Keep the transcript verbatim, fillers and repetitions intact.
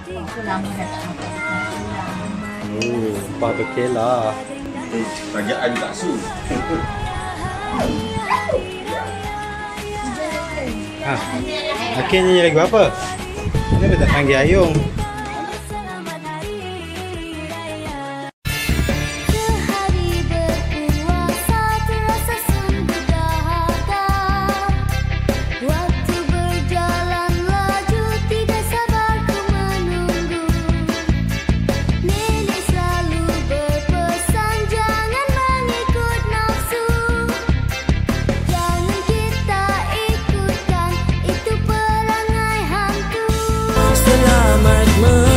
Aku lama dah tak makan ikan tulang. Oh, Pak berkelah. Kerajaan bakso. Ha. Akhirnya ni lagu apa? Kenapa tak panggil Ayung? Selamat